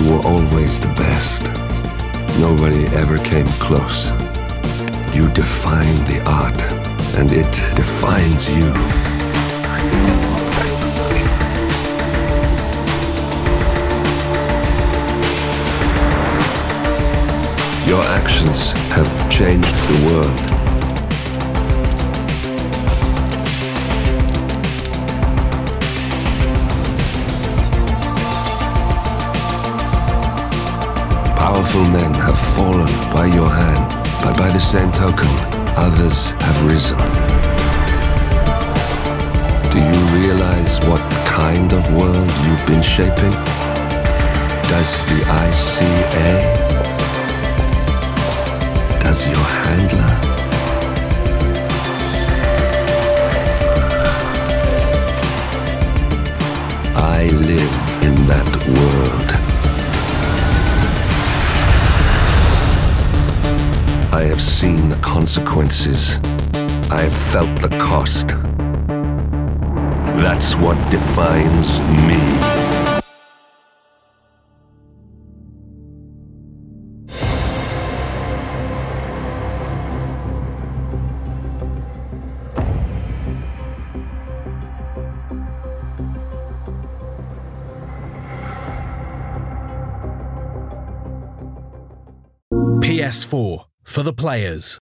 were always the best. Nobody ever came close. You define the art, and it defines you. Your actions have changed the world. Powerful men have fallen by your hand, but by the same token, others have risen. Do you realize what kind of world you've been shaping? Does the ICA? Does your handler? I live in that world. I have seen the consequences. I have felt the cost. That's what defines me. PS4 for the players.